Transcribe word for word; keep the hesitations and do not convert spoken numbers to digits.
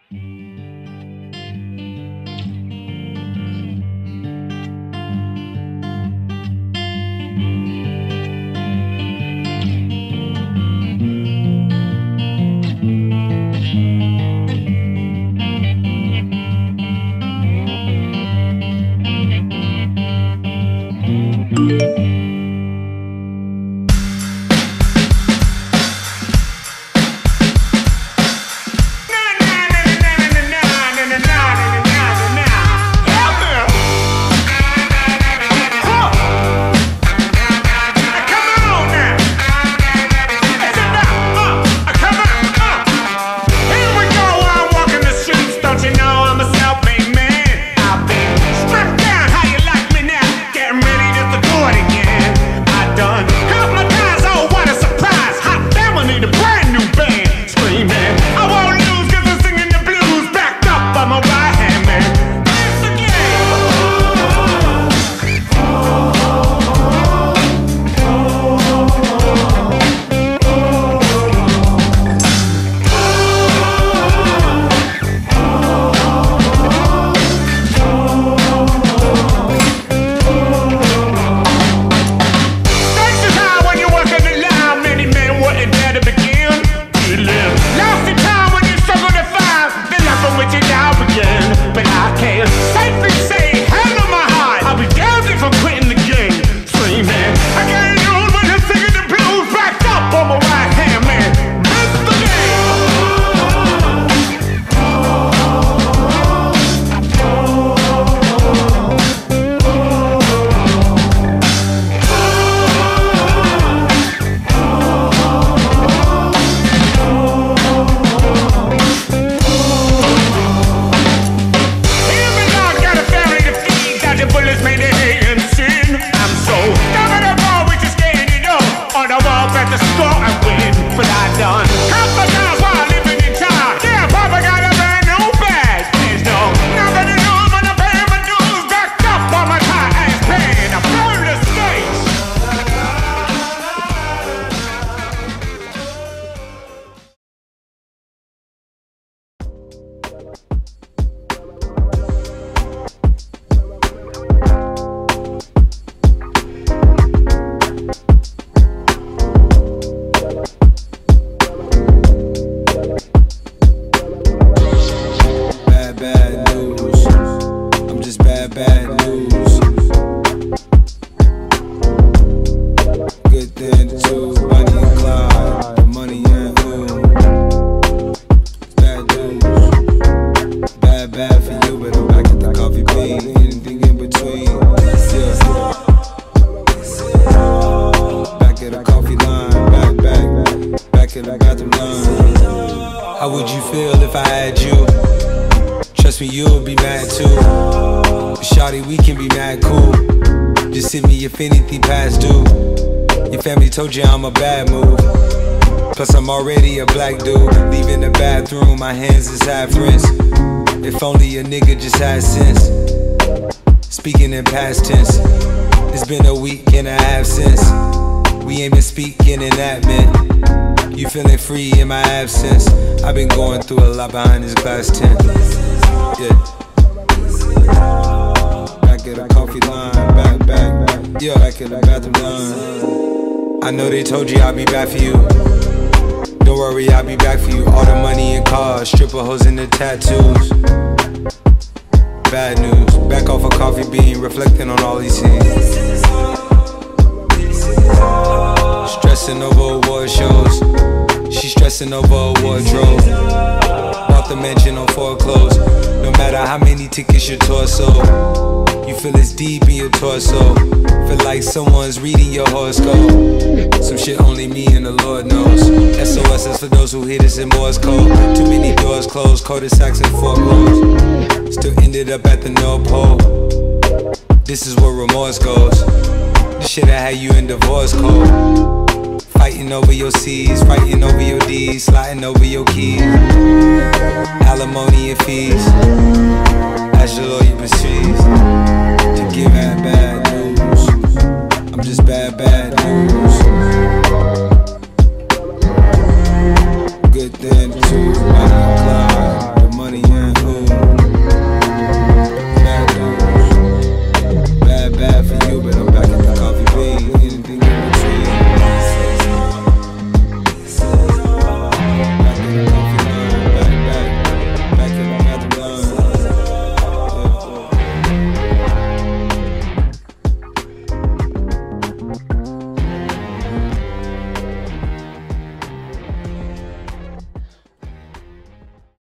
How would you feel if I had you? Trust me, you'll be mad too. But shawty, we can be mad cool. Just hit me if anything past due. Your family told you I'm a bad move. Plus I'm already a black dude. Leaving the bathroom, my hands is half rinsed. If only a nigga just had sense. Speaking in past tense. It's been a week and a half since we ain't been speaking in that meant. You feeling free in my absence. I've been going through a lot behind this glass tent. Yeah. Back at the coffee line, back, back. Yeah, back at the bathroom line. I know they told you I'll be back for you. Don't worry, I'll be back for you. All the money and cars, stripper hoes and the tattoos. Bad news, back off a coffee bean, reflecting on all these scenes. Stressing over award shows. She stressing over a wardrobe. Bought the mansion on foreclosed. No matter how many tickets your torso, you feel it's deep in your torso. Feel like someone's reading your horoscope. Some shit only me and the Lord knows. S O S is for those who hit us in Morse code. Too many doors closed, cul-de-sacs and foreclosed. Still ended up at the North Pole. This is where remorse goes. The shit I had you in divorce code. Fighting over your C's, fighting over your D's, sliding over your keys. Alimony and fees. As your lawyer proceeds to give bad, bad news. I'm just bad, bad news.